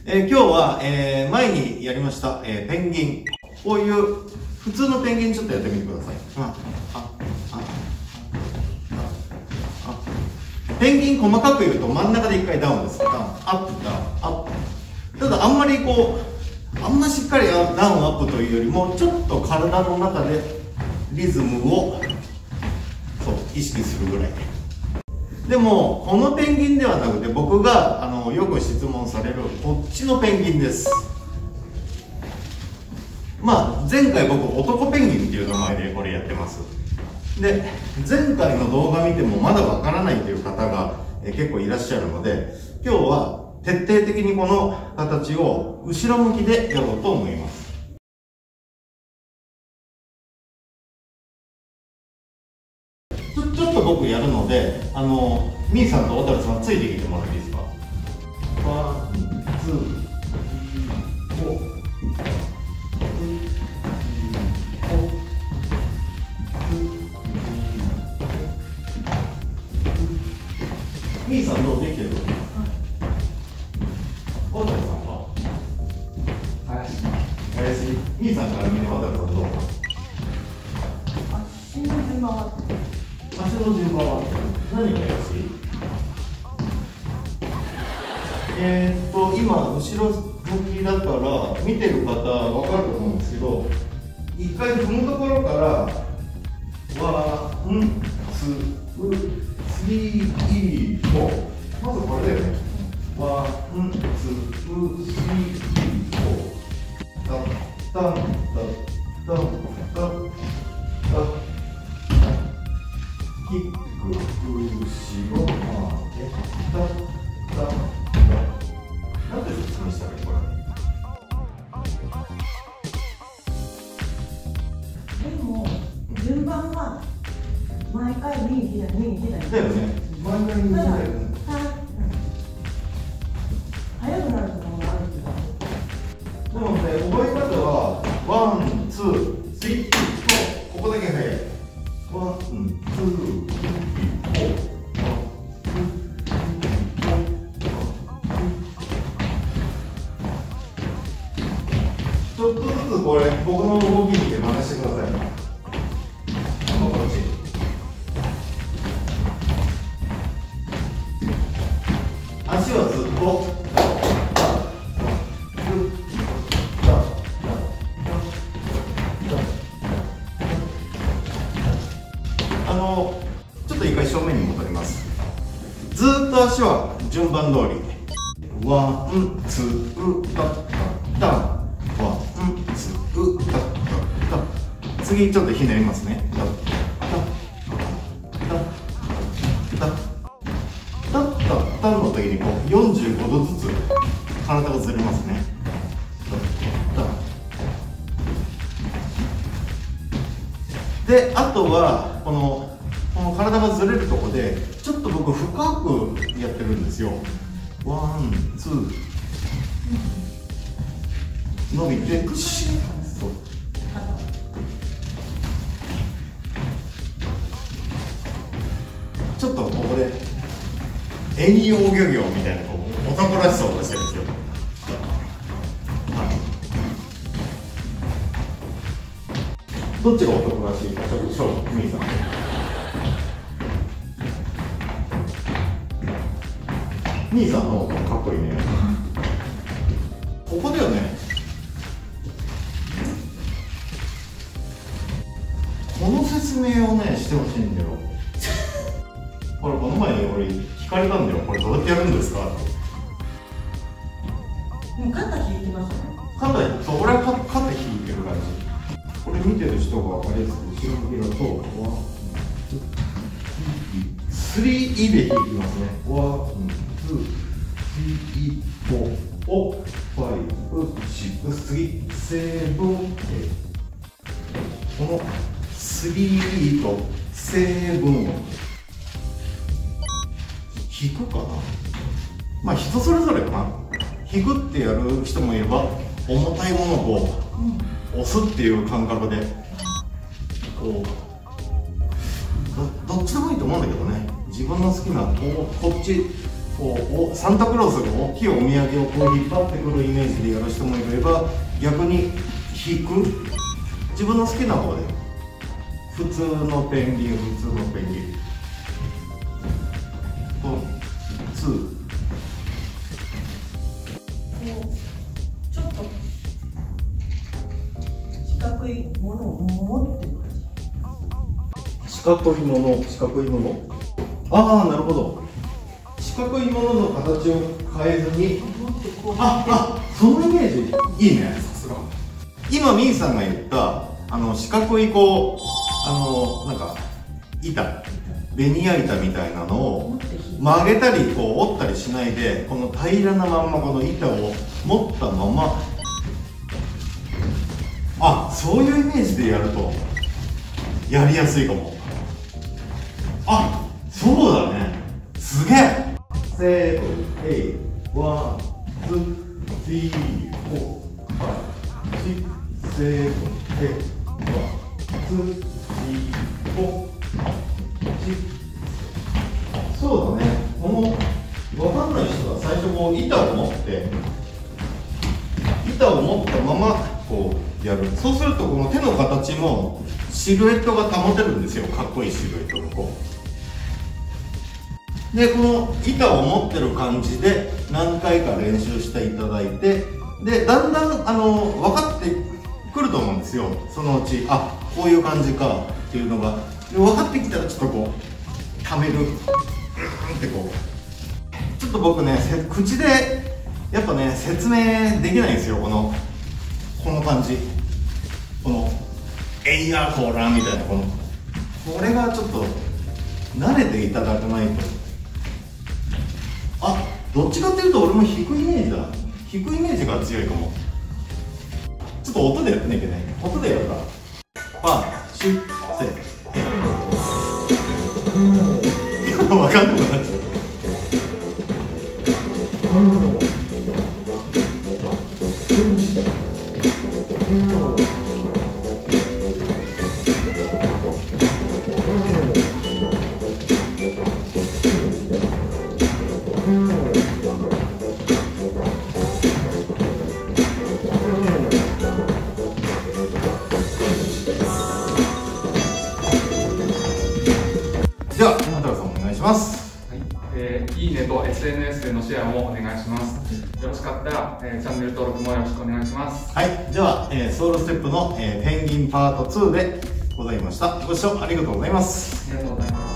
今日は、前にやりました、ペンギン。こういう普通のペンギンちょっとやってみてください。ペンギン細かく言うと真ん中で一回ダウンです。ダウン、アップ、ダウン、アップ。ただあんまりあんましっかりダウンアップというよりも、ちょっと体の中でリズムを意識するぐらいでも、このペンギンではなくて、僕がよく質問されるこっちのペンギンです。前回僕男ペンギンっていう名前でこれやってます。で、前回の動画見てもまだわからないという方が結構いらっしゃるので、今日は徹底的にこの形を後ろ向きでやろうと思います。ちょっと僕やるので、みーさんと小樽さんついてきてもらっていいですか。ワン、ツー、フォー。みーさんどうできてる？小樽さんは？怪しい。みーさんから見て小樽さんどう？足の順番は？何が怪しい？今後ろ向きだから見てる方わかると思うんですけど、一回踏むところからワン、ツー、スリー、フォー。まずこれだよね。ワン、ツー、スリー、フォー。タンタンタンタンタンタン。キック、後ろ、タンタンタン。なんで説明したらいいこれ。 でも順番は毎回右左だよね。毎回右左。 速くなるところがあるけど。 なので覚え方はワン、ツー、スリー、フォー。ここだけ速い。ワン、ツー、スリー、フォー。ちょっとずつこれ僕の動き見て真似してください。この形。足はずっとちょっと一回正面に戻ります。ずっと足は順番通り。ワン、ツー、タッタッタン。次ちょっとひねりますね。タッタンの時に45度ずつ体がずれますね。で、あとはこの体がずれるところでちょっと僕深くやってるんですよ。ワン、ツー、伸びて、そうちょっとここで遠洋漁業みたいな男らしさを出してるんですよ。どっちが男らしいかちょっと勝負。みーさん。みーさんの方がかっこいいね。ここだよね。この説明をねしてほしいんだよ。これこの前に俺聞かれたんだよ。これどうやってやるんですかって。 もう肩引いてますよね。 そう、俺は肩引いてる感じ。これ見てる人が分かりやすく後ろ向きだとスリーで引きますね。ワン、ツー、スリー、フォー、ファイブ、シックス、次、セブン、このスリーとセブンを引くかな。人それぞれかな。引くってやる人もいれば、重たいものを押すっていう感覚でどっちでもいいと思うんだけどね。自分の好きなこっちこうサンタクロースが大きいお土産をこう引っ張ってくるイメージでやる人もいれば、逆に引く、自分の好きな方で普通のペンギン、普通のペンギンとツー、 ちょっと四角いものを持ってます。 四角いもの、四角いもの、ああ、なるほど。四角いものの形を変えずに、そのイメージいいね。さすが。今ミーさんが言った四角いこうなんか板、ベニヤ板みたいなのを曲げたりこう折ったりしないで、この平らなまんまこの板を持ったまま、そういうイメージでやるとやりやすいかも。そうだね、すげえ。セブン、エイ、ワン、ツー、スリー、フォー、ファイブ、シックス、セブン、エイ、ワン、ツー、スリー、フォー、シックス。そうだね、分かんない人は最初こう板を持ったままこうやる。そうするとこの手の形もシルエットが保てるんですよ。かっこいいシルエットがこうで、この板を持ってる感じで何回か練習していただいて、でだんだん分かってくると思うんですよ。そのうちこういう感じかっていうのがで分かってきたら、ちょっとこうためるってこう、ちょっと僕ね口でやっぱね説明できないんですよ。この感じ、このエイヤーコーラーみたいなこれがちょっと慣れていただかないと。どっちかっていうと俺も低いイメージだ。低いイメージが強いかも。ちょっと音でやってなきゃいけない。音でやるから。シュッセ分かんなくなっちゃう。では、山寺さんお願いします。 いいねと SNS でのシェアもお願いします。よろしかったら、チャンネル登録もよろしくお願いします。 はい、では、ソウルステップの、ペンギンパート2でございました。ご視聴ありがとうございます。 ありがとうございます。